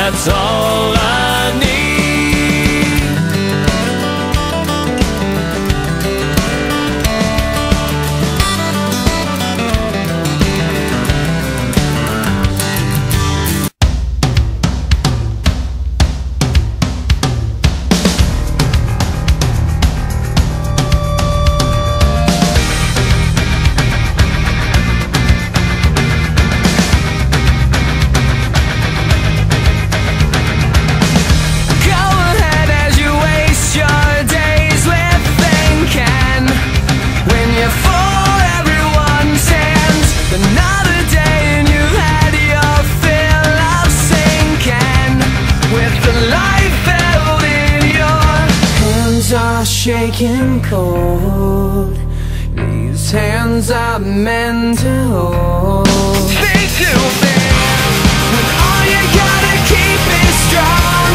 that's all I need. Shaking cold, these hands are meant to hold. Think too big when all you gotta keep is strong.